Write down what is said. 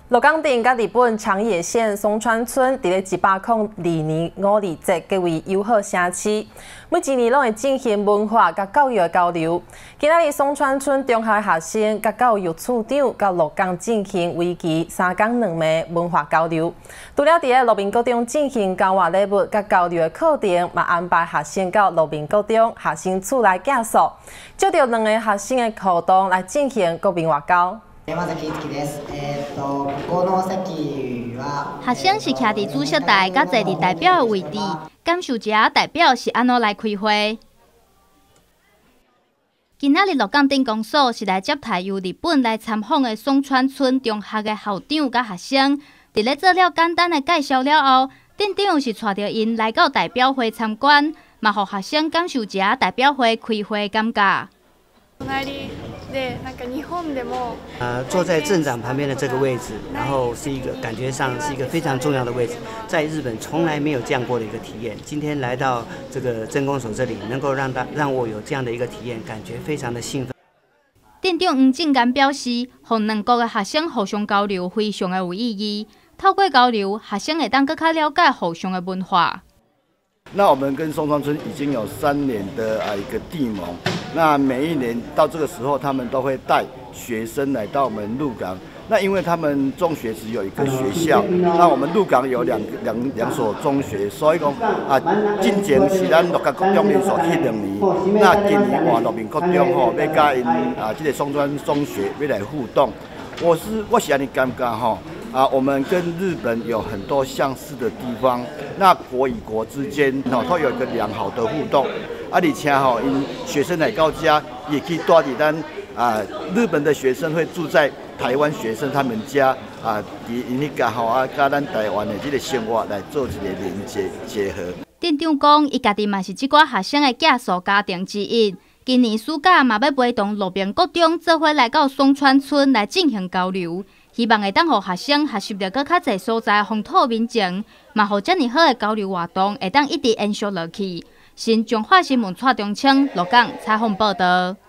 鹿港镇甲日本长野县松川村伫咧1802年5日节结为友好城市，每一年拢会进行文化甲教育的交流。今仔日松川村中学的学生甲教育处长到鹿港进行为期3天2夜文化交流。除了伫咧路边国中进行教学礼物甲交流的课程，嘛安排学生到路边国中学生厝来寄宿，借着2个学生的互动来进行国民外交。 学生是徛伫主席台，甲坐伫代表的位置，感受一下代表是安怎来开会。今仔日鹿港镇公所是来接待由日本来参访的松川村中学的校长甲学生，伫咧做了简单的介绍了后，镇长是带着因来到代表会参观，嘛互学生感受一下代表会开会的感觉。 坐在镇长旁边的这个位置，然后是一个感觉上是一个非常重要的位置，在日本从来没有这样过的一个体验。今天来到这个镇公所这里，能够让我有这样的一个体验，感觉非常的兴奋。 镇长黄正干表示，和2国的学生互相交流非常的有意义。透过交流，学生会当更加了解互相的文化。 那我们跟松川村已经有3年的一个地盟，那每一年到这个时候，他们都会带学生来到我们鹿港。那因为他们中学只有1个学校，那我们鹿港有两所中学，所以讲进前是咱鹿港国中连续去2年，那今年换路边国中吼，要甲因这个松川中学要来互动。我是安尼感觉吼。 我们跟日本有很多相似的地方，那国与国之间都有一个良好的互动，而且因学生来到家也可以带伫咱日本的学生会住在台湾学生他们家因迄个甲咱台湾的这个生活来做一个连接结合。 镇长讲，伊家己嘛是这寡学生的寄宿家庭之一。今年暑假嘛要陪同路边国中做伙来到松川村来进行交流。 希望会当互学生学习到更较侪所在风土民情，嘛互遮尔好的交流活动会当一直延续落去。新中华新闻蔡中清鹿港采访报道。